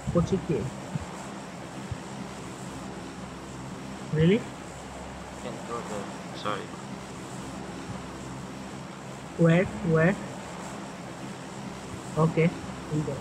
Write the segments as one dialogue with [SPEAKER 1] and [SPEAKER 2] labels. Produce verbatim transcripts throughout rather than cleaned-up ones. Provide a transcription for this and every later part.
[SPEAKER 1] Kochiki. Really?
[SPEAKER 2] Can't go there. Sorry.
[SPEAKER 1] Where? Where? Okay. In there.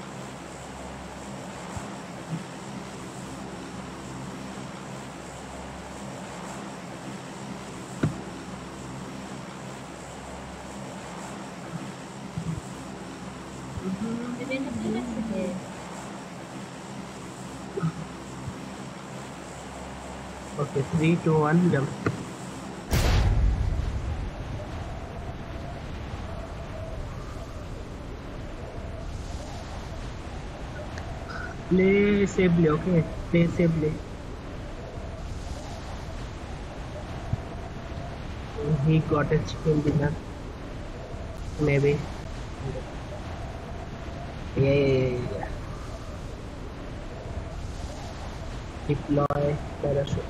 [SPEAKER 1] Okay, three, two, one, jump. Play safely, okay? Play safely. He got a chicken dinner. Maybe. Yeah, yeah, yeah, yeah. Deploy parachute.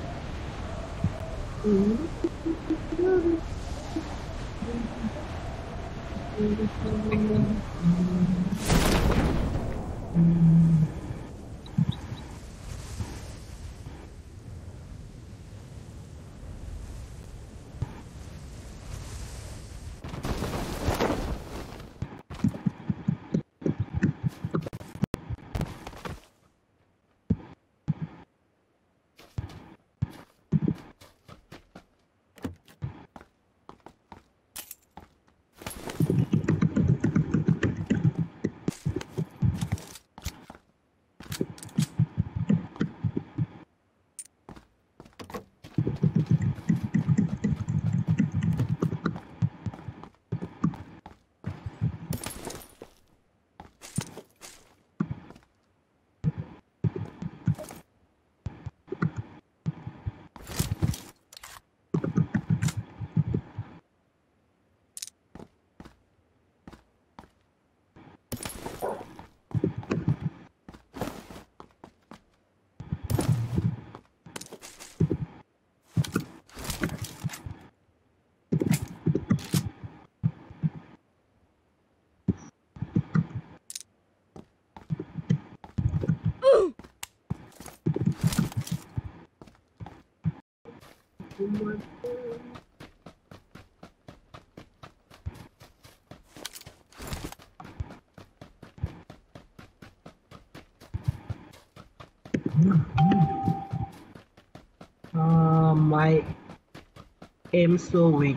[SPEAKER 1] Uh, my aim so weak.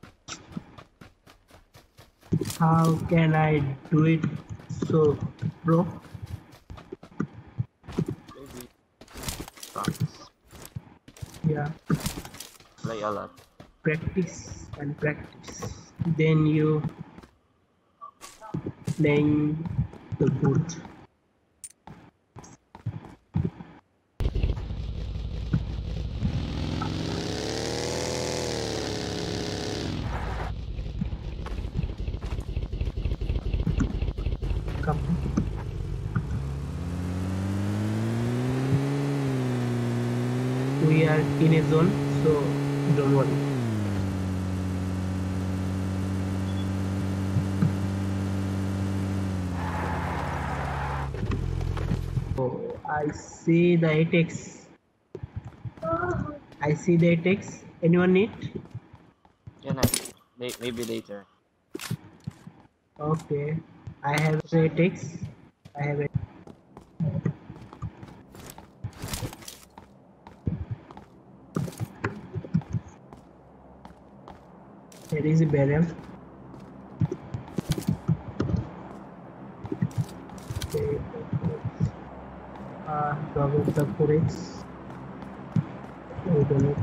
[SPEAKER 1] How can I do it so pro?
[SPEAKER 2] Maybe practice.
[SPEAKER 1] Yeah,
[SPEAKER 2] Play a lot.
[SPEAKER 1] practice and practice. Then you playing the good. Come. We are in a zone, so don't worry. Oh, I see the eight X. I see the eight X. Anyone need?
[SPEAKER 2] Yeah, nice. May maybe later.
[SPEAKER 1] Okay. I have eight X. I have it. There is a barrel. Okay. Uh, double the four X. We don't need.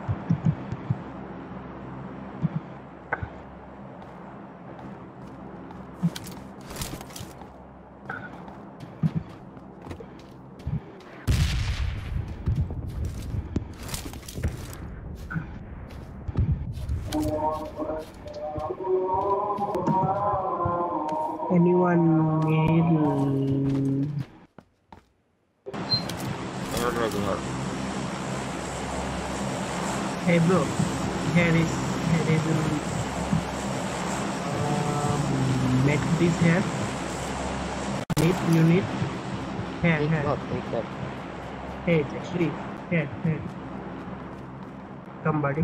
[SPEAKER 1] Anyone need?
[SPEAKER 2] I already have.
[SPEAKER 1] Hey bro, here is here is um, make this here. Need you need. Here,
[SPEAKER 2] Take
[SPEAKER 1] here.
[SPEAKER 2] that, take that.
[SPEAKER 1] Hey, it's actually here, here. Come, buddy.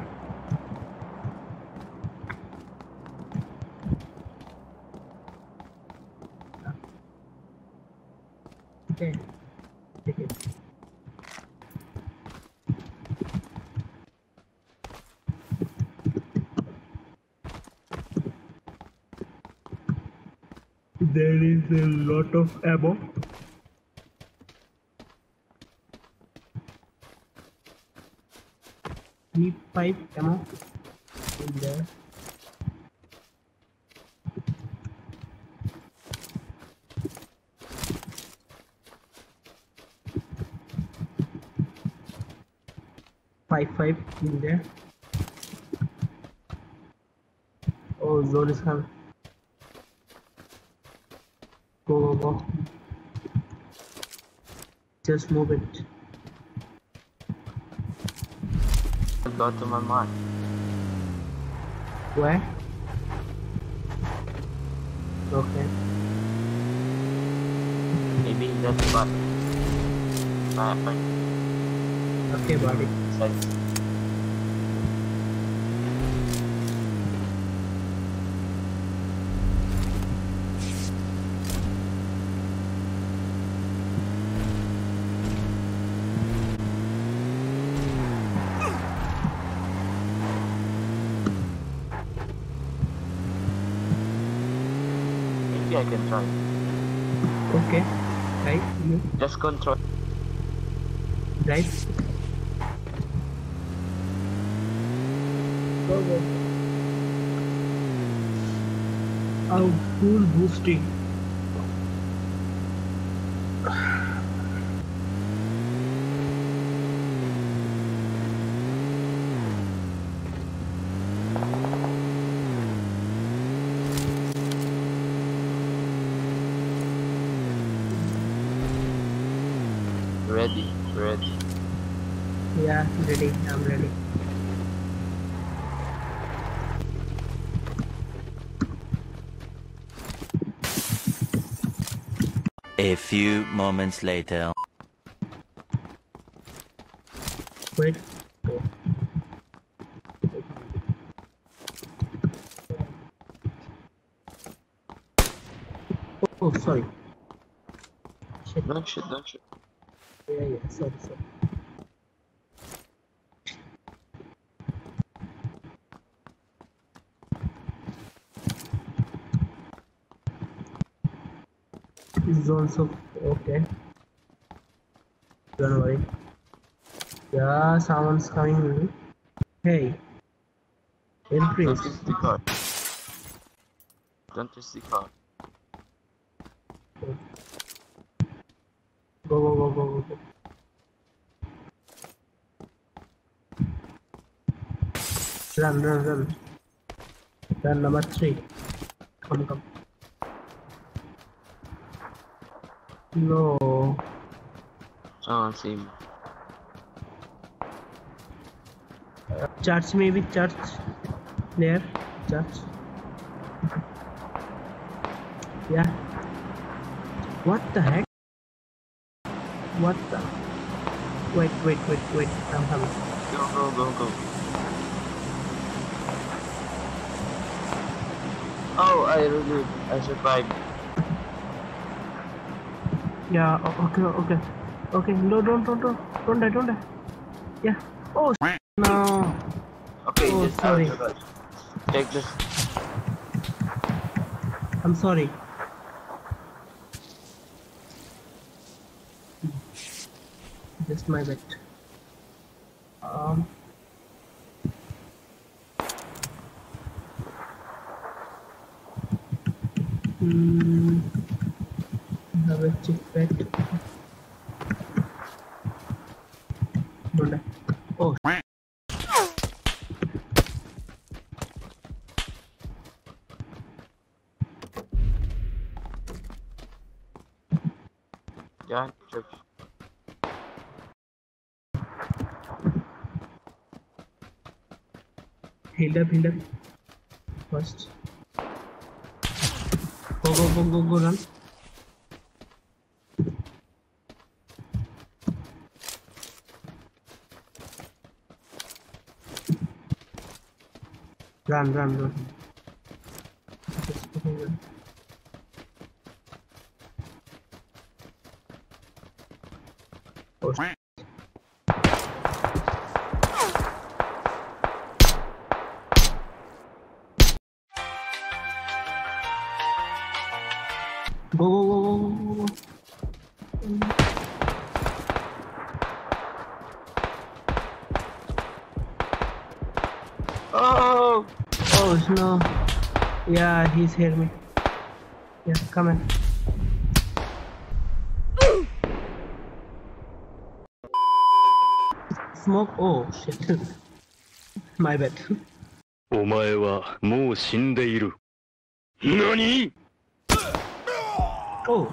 [SPEAKER 1] Okay, take it. There is a lot of ammo. Need five ammo in there. Five five in there. Oh, zone is coming. Go go go. Just move it.
[SPEAKER 2] Go to my mark.
[SPEAKER 1] Where? Okay.
[SPEAKER 2] Maybe in that spot. Nah, fine.
[SPEAKER 1] Okay, buddy.
[SPEAKER 2] Sense. Maybe I can try.
[SPEAKER 1] Okay. Right. You.
[SPEAKER 2] Just control.
[SPEAKER 1] Right. Go go. Oh, full boosting.
[SPEAKER 2] Ready, ready.
[SPEAKER 1] Yeah, ready. I'm ready.
[SPEAKER 3] A few moments later.
[SPEAKER 1] Wait. Go. Oh, sorry. Shit.
[SPEAKER 2] Don't shoot, don't shoot.
[SPEAKER 1] Yeah, yeah. Sorry, sorry. Zones of okay. Don't worry. Yeah, someone's coming. Hey, increase.
[SPEAKER 2] Don't use the car. Don't use the car.
[SPEAKER 1] Go go go go go go. Run run run. Run number three. Come come. No.
[SPEAKER 2] Someone see me.
[SPEAKER 1] Church maybe church. There. Church. Yeah. What the heck? What the? Wait, wait, wait, wait. I'm coming.
[SPEAKER 2] Go, go, go, go. Oh, I really, I survived.
[SPEAKER 1] Yeah. o- Okay. Okay. Okay. No, don't, don't, don't, don't die, don't die. Yeah. Oh no.
[SPEAKER 2] Okay,
[SPEAKER 1] Oh,
[SPEAKER 2] just
[SPEAKER 1] sorry.
[SPEAKER 2] out of it. Take this.
[SPEAKER 1] I'm sorry. Just my bet. Um. Hmm. Have a cheap bet. Don't die. Oh.
[SPEAKER 2] Yeah, church.
[SPEAKER 1] Heal up, heal up. First. Go, go, go, go, go, run. Run, run, run. Just fucking run. Oh, sh- Go, go, go, go, go, go. Oh, oh no. Yeah, he's here me. Yeah, come in. Smoke. Oh shit. My bad.
[SPEAKER 4] お前はもう死んでいる。何？
[SPEAKER 1] Oh.